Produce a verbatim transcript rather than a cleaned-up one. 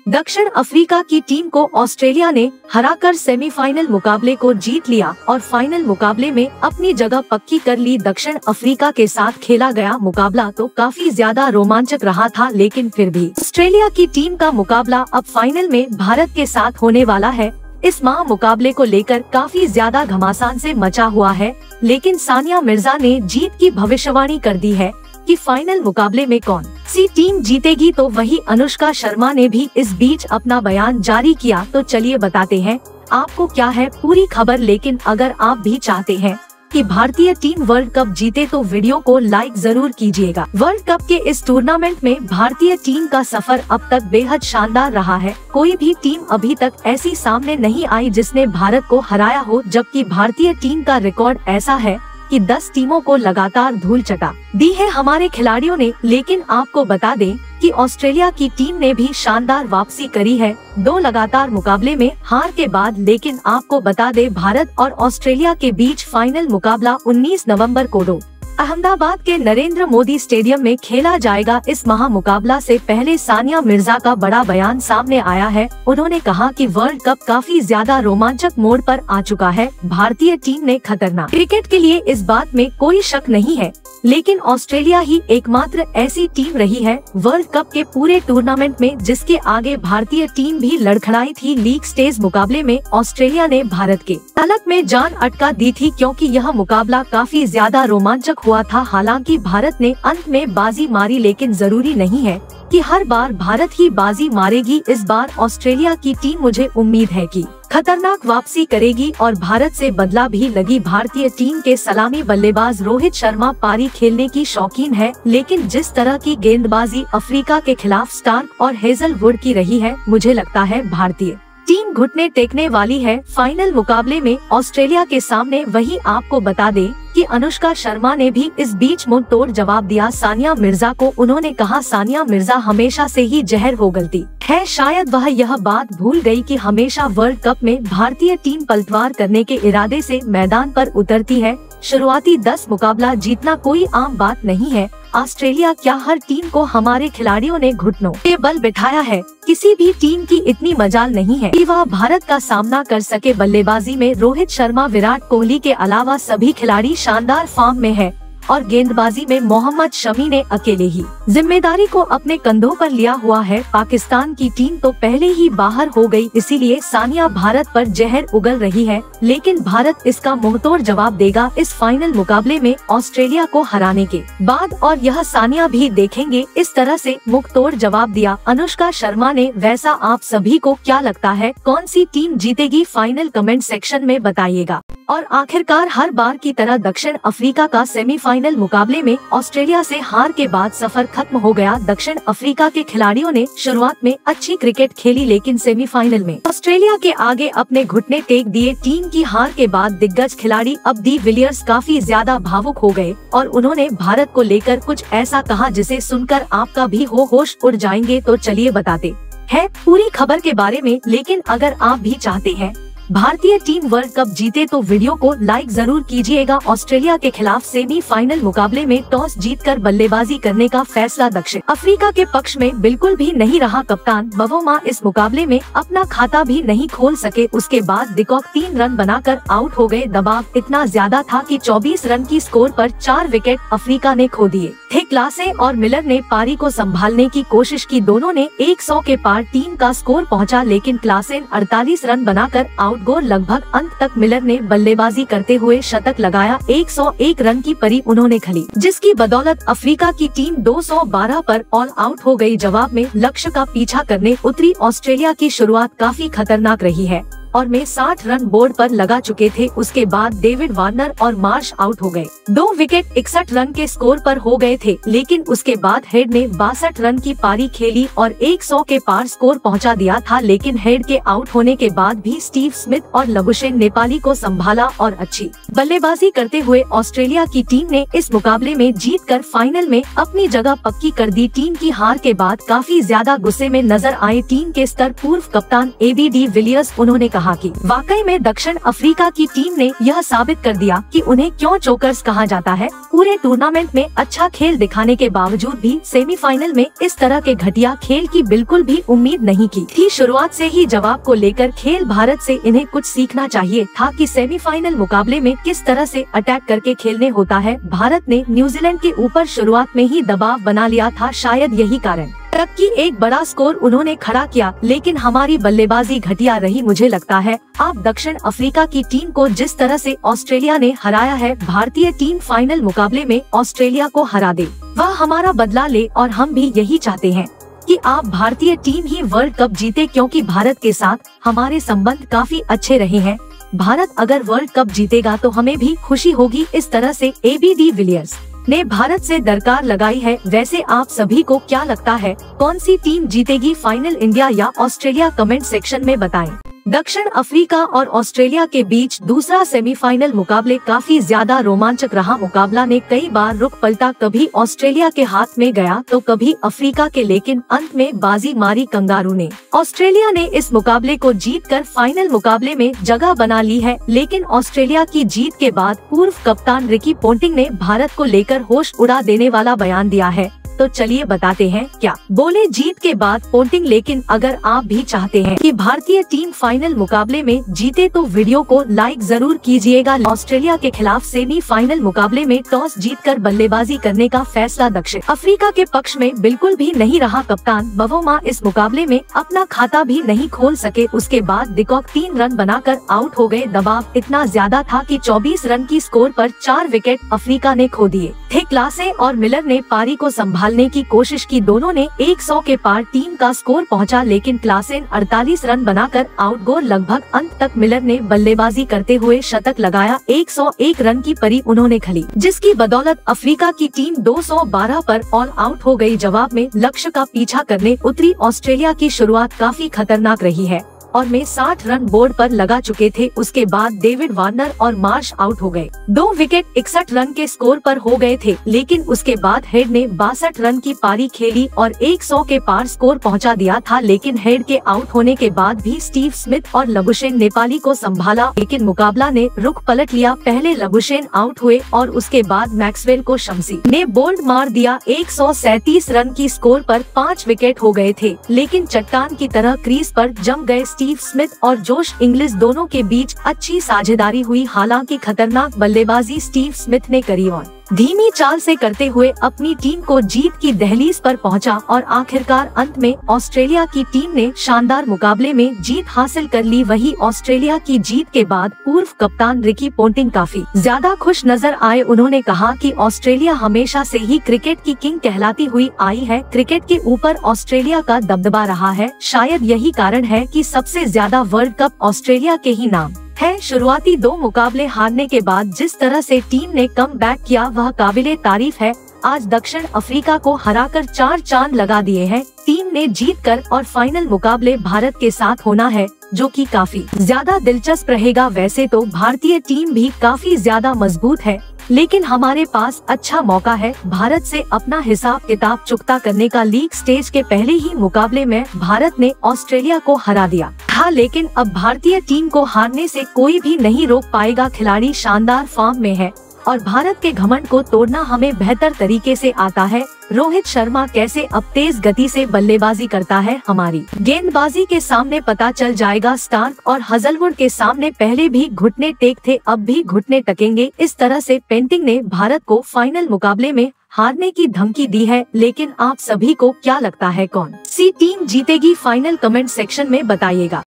दक्षिण अफ्रीका की टीम को ऑस्ट्रेलिया ने हराकर सेमीफाइनल मुकाबले को जीत लिया और फाइनल मुकाबले में अपनी जगह पक्की कर ली। दक्षिण अफ्रीका के साथ खेला गया मुकाबला तो काफी ज्यादा रोमांचक रहा था, लेकिन फिर भी ऑस्ट्रेलिया की टीम का मुकाबला अब फाइनल में भारत के साथ होने वाला है। इस महा मुकाबले को लेकर काफी ज्यादा घमासान से मचा हुआ है, लेकिन सानिया मिर्जा ने जीत की भविष्यवाणी कर दी है कि फाइनल मुकाबले में कौन सी टीम जीतेगी। तो वही अनुष्का शर्मा ने भी इस बीच अपना बयान जारी किया। तो चलिए बताते हैं आपको क्या है पूरी खबर। लेकिन अगर आप भी चाहते हैं कि भारतीय टीम वर्ल्ड कप जीते तो वीडियो को लाइक जरूर कीजिएगा। वर्ल्ड कप के इस टूर्नामेंट में भारतीय टीम का सफर अब तक बेहद शानदार रहा है। कोई भी टीम अभी तक ऐसी सामने नहीं आई जिसने भारत को हराया हो, जबकि भारतीय टीम का रिकॉर्ड ऐसा है कि दस टीमों को लगातार धूल चटा दी है हमारे खिलाड़ियों ने। लेकिन आपको बता दें कि ऑस्ट्रेलिया की टीम ने भी शानदार वापसी करी है दो लगातार मुकाबले में हार के बाद। लेकिन आपको बता दें भारत और ऑस्ट्रेलिया के बीच फाइनल मुकाबला उन्नीस नवंबर को दो अहमदाबाद के नरेंद्र मोदी स्टेडियम में खेला जाएगा। इस महा मुकाबला से पहले सानिया मिर्जा का बड़ा बयान सामने आया है। उन्होंने कहा कि वर्ल्ड कप काफी ज्यादा रोमांचक मोड़ पर आ चुका है। भारतीय टीम ने खतरनाक क्रिकेट के लिए इस बात में कोई शक नहीं है, लेकिन ऑस्ट्रेलिया ही एकमात्र ऐसी टीम रही है वर्ल्ड कप के पूरे टूर्नामेंट में जिसके आगे भारतीय टीम भी लड़खड़ाई थी। लीग स्टेज मुकाबले में ऑस्ट्रेलिया ने भारत के तलक में जान अटका दी थी, क्योंकि यह मुकाबला काफी ज्यादा रोमांचक हुआ था। हालांकि भारत ने अंत में बाजी मारी, लेकिन जरूरी नहीं है कि हर बार भारत ही बाजी मारेगी। इस बार ऑस्ट्रेलिया की टीम मुझे उम्मीद है कि खतरनाक वापसी करेगी और भारत से बदला भी लगी। भारतीय टीम के सलामी बल्लेबाज रोहित शर्मा पारी खेलने की शौकीन है, लेकिन जिस तरह की गेंदबाजी अफ्रीका के खिलाफ स्टार्क और हेजलवुड की रही है, मुझे लगता है भारतीय टीम घुटने टेकने वाली है फाइनल मुकाबले में ऑस्ट्रेलिया के सामने। वही आपको बता दें कि अनुष्का शर्मा ने भी इस बीच मुंह तोड़ जवाब दिया सानिया मिर्जा को। उन्होंने कहा सानिया मिर्जा हमेशा से ही जहर हो गलती है, शायद वह यह बात भूल गई कि हमेशा वर्ल्ड कप में भारतीय टीम पलटवार करने के इरादे से मैदान पर उतरती है। शुरुआती दस मुकाबला जीतना कोई आम बात नहीं है। ऑस्ट्रेलिया क्या हर टीम को हमारे खिलाड़ियों ने घुटनों पे बल बिठाया है। किसी भी टीम की इतनी मजाल नहीं है कि वह भारत का सामना कर सके। बल्लेबाजी में रोहित शर्मा, विराट कोहली के अलावा सभी खिलाड़ी शानदार फॉर्म में है और गेंदबाजी में मोहम्मद शमी ने अकेले ही जिम्मेदारी को अपने कंधों पर लिया हुआ है। पाकिस्तान की टीम तो पहले ही बाहर हो गई, इसीलिए सानिया भारत पर जहर उगल रही है, लेकिन भारत इसका मुंहतोड़ जवाब देगा इस फाइनल मुकाबले में ऑस्ट्रेलिया को हराने के बाद। और यह सानिया भी देखेंगे। इस तरह से मुंहतोड़ जवाब दिया अनुष्का शर्मा ने। वैसा आप सभी को क्या लगता है, कौन सी टीम जीतेगी? फाइनल कमेंट सेक्शन में बताइएगा। और आखिरकार हर बार की तरह दक्षिण अफ्रीका का सेमीफाइनल मुकाबले में ऑस्ट्रेलिया से हार के बाद सफर खत्म हो गया। दक्षिण अफ्रीका के खिलाड़ियों ने शुरुआत में अच्छी क्रिकेट खेली, लेकिन सेमीफाइनल में ऑस्ट्रेलिया के आगे अपने घुटने टेक दिए। टीम की हार के बाद दिग्गज खिलाड़ी अब डी विलियर्स काफी ज्यादा भावुक हो गए और उन्होंने भारत को लेकर कुछ ऐसा कहा जिसे सुनकर आपका भी हो होश उड़ जाएंगे। तो चलिए बताते हैं पूरी खबर के बारे में। लेकिन अगर आप भी चाहते हैं भारतीय टीम वर्ल्ड कप जीते तो वीडियो को लाइक जरूर कीजिएगा। ऑस्ट्रेलिया के खिलाफ सेमीफाइनल मुकाबले में टॉस जीतकर बल्लेबाजी करने का फैसला दक्षिण अफ्रीका के पक्ष में बिल्कुल भी नहीं रहा। कप्तान बवोमा इस मुकाबले में अपना खाता भी नहीं खोल सके। उसके बाद डिकॉक तीन रन बनाकर आउट हो गए। दबाव इतना ज्यादा था कि चौबीस रन की स्कोर पर चार विकेट अफ्रीका ने खो दिए थे। क्लासे और मिलर ने पारी को संभालने की कोशिश की। दोनों ने सौ के पार टीम का स्कोर पहुंचा, लेकिन क्लासेन अड़तालीस रन बनाकर आउट गोल। लगभग अंत तक मिलर ने बल्लेबाजी करते हुए शतक लगाया। एक सौ एक रन की परी उन्होंने खेली, जिसकी बदौलत अफ्रीका की टीम दो सौ बारह पर ऑल आउट हो गई। जवाब में लक्ष्य का पीछा करने उतरी ऑस्ट्रेलिया की शुरुआत काफी खतरनाक रही है और में साठ रन बोर्ड पर लगा चुके थे। उसके बाद डेविड वार्नर और मार्श आउट हो गए। दो विकेट इकसठ रन के स्कोर पर हो गए थे, लेकिन उसके बाद हेड ने बासठ रन की पारी खेली और सौ के पार स्कोर पहुंचा दिया था। लेकिन हेड के आउट होने के बाद भी स्टीव स्मिथ और लबुशेन नेपाली को संभाला और अच्छी बल्लेबाजी करते हुए ऑस्ट्रेलिया की टीम ने इस मुकाबले में जीतकर फाइनल में अपनी जगह पक्की कर दी। टीम की हार के बाद काफी ज्यादा गुस्से में नजर आए टीम के स्तर पूर्व कप्तान ए बी डी विलियर्स। उन्होंने कहा कि वाकई में दक्षिण अफ्रीका की टीम ने यह साबित कर दिया कि उन्हें क्यों चोकर्स कहा जाता है। पूरे टूर्नामेंट में अच्छा खेल दिखाने के बावजूद भी सेमीफाइनल में इस तरह के घटिया खेल की बिल्कुल भी उम्मीद नहीं की थी। शुरुआत से ही जवाब को लेकर खेल भारत से इन्हें कुछ सीखना चाहिए था कि सेमीफाइनल मुकाबले में किस तरह से अटैक करके खेलने होता है। भारत ने न्यूजीलैंड के ऊपर शुरुआत में ही दबाव बना लिया था, शायद यही कारण तक कि एक बड़ा स्कोर उन्होंने खड़ा किया, लेकिन हमारी बल्लेबाजी घटिया रही। मुझे लगता है आप दक्षिण अफ्रीका की टीम को जिस तरह से ऑस्ट्रेलिया ने हराया है, भारतीय टीम फाइनल मुकाबले में ऑस्ट्रेलिया को हरा दे, वह हमारा बदला ले और हम भी यही चाहते हैं कि आप भारतीय टीम ही वर्ल्ड कप जीते, क्योंकि भारत के साथ हमारे संबंध काफी अच्छे रहे हैं। भारत अगर वर्ल्ड कप जीतेगा तो हमें भी खुशी होगी। इस तरह से एबी डी विलियर्स ने भारत से दरकार लगाई है। वैसे आप सभी को क्या लगता है, कौन सी टीम जीतेगी फाइनल, इंडिया या ऑस्ट्रेलिया? कमेंट सेक्शन में बताएं। दक्षिण अफ्रीका और ऑस्ट्रेलिया के बीच दूसरा सेमीफाइनल मुकाबले काफी ज्यादा रोमांचक रहा। मुकाबला ने कई बार रुख पलटा, कभी ऑस्ट्रेलिया के हाथ में गया तो कभी अफ्रीका के, लेकिन अंत में बाजी मारी कंगारू ने। ऑस्ट्रेलिया ने इस मुकाबले को जीतकर फाइनल मुकाबले में जगह बना ली है, लेकिन ऑस्ट्रेलिया की जीत के बाद पूर्व कप्तान रिकी पोंटिंग ने भारत को लेकर होश उड़ा देने वाला बयान दिया है। तो चलिए बताते हैं क्या बोले जीत के बाद पोंटिंग। लेकिन अगर आप भी चाहते हैं कि भारतीय टीम फाइनल मुकाबले में जीते तो वीडियो को लाइक जरूर कीजिएगा। ऑस्ट्रेलिया के खिलाफ सेमीफाइनल मुकाबले में टॉस जीतकर बल्लेबाजी करने का फैसला दक्षिण अफ्रीका के पक्ष में बिल्कुल भी नहीं रहा। कप्तान बवोमा इस मुकाबले में अपना खाता भी नहीं खोल सके। उसके बाद डिकॉक तीन रन बनाकर आउट हो गए। दबाव इतना ज्यादा था कि चौबीस रन की स्कोर पर चार विकेट अफ्रीका ने खो दिए थे। क्लासे और मिलर ने पारी को संभालने की कोशिश की। दोनों ने सौ के पार टीम का स्कोर पहुंचा, लेकिन क्लासेन अड़तालीस रन बनाकर आउट गो। लगभग अंत तक मिलर ने बल्लेबाजी करते हुए शतक लगाया। एक सौ एक रन की परी उन्होंने खली, जिसकी बदौलत अफ्रीका की टीम दो सौ बारह पर ऑल आउट हो गई। जवाब में लक्ष्य का पीछा करने उतरी ऑस्ट्रेलिया की शुरुआत काफी खतरनाक रही है और में साठ रन बोर्ड पर लगा चुके थे। उसके बाद डेविड वार्नर और मार्श आउट हो गए। दो विकेट इकसठ रन के स्कोर पर हो गए थे, लेकिन उसके बाद हेड ने बासठ रन की पारी खेली और सौ के पार स्कोर पहुंचा दिया था। लेकिन हेड के आउट होने के बाद भी स्टीव स्मिथ और लबुशेन नेपाली को संभाला, लेकिन मुकाबला ने रुख पलट लिया। पहले लबुशेन आउट हुए और उसके बाद मैक्सवेल को शमसी ने बोल्ड मार दिया। एक सौ सैंतीस रन की स्कोर पर पाँच विकेट हो गए थे, लेकिन चट्टान की तरह क्रीज पर जम गए। स्टीव स्मिथ और जोश इंग्लिश दोनों के बीच अच्छी साझेदारी हुई। हालांकि खतरनाक बल्लेबाजी स्टीव स्मिथ ने करी और धीमी चाल से करते हुए अपनी टीम को जीत की दहलीज पर पहुंचा और आखिरकार अंत में ऑस्ट्रेलिया की टीम ने शानदार मुकाबले में जीत हासिल कर ली। वही ऑस्ट्रेलिया की जीत के बाद पूर्व कप्तान रिकी पोंटिंग काफी ज्यादा खुश नजर आए। उन्होंने कहा कि ऑस्ट्रेलिया हमेशा से ही क्रिकेट की किंग कहलाती हुई आई है। क्रिकेट के ऊपर ऑस्ट्रेलिया का दबदबा रहा है। शायद यही कारण है कि सबसे ज्यादा वर्ल्ड कप ऑस्ट्रेलिया के ही नाम है। शुरुआती दो मुकाबले हारने के बाद जिस तरह से टीम ने कम बैक किया वह काबिले तारीफ है। आज दक्षिण अफ्रीका को हराकर चार चांद लगा दिए हैं। टीम ने जीतकर और फाइनल मुकाबले भारत के साथ होना है, जो कि काफी ज्यादा दिलचस्प रहेगा। वैसे तो भारतीय टीम भी काफी ज्यादा मजबूत है, लेकिन हमारे पास अच्छा मौका है भारत से अपना हिसाब किताब चुकता करने का। लीग स्टेज के पहले ही मुकाबले में भारत ने ऑस्ट्रेलिया को हरा दिया था, लेकिन अब भारतीय टीम को हारने से कोई भी नहीं रोक पाएगा। खिलाड़ी शानदार फॉर्म में है और भारत के घमंड को तोड़ना हमें बेहतर तरीके से आता है। रोहित शर्मा कैसे अब तेज गति से बल्लेबाजी करता है, हमारी गेंदबाजी के सामने पता चल जाएगा। स्टार्क और हजलवुड के सामने पहले भी घुटने टेक थे, अब भी घुटने टकेंगे। इस तरह से पोंटिंग ने भारत को फाइनल मुकाबले में हारने की धमकी दी है। लेकिन आप सभी को क्या लगता है, कौन सी टीम जीतेगी फाइनल? कमेंट सेक्शन में बताइएगा।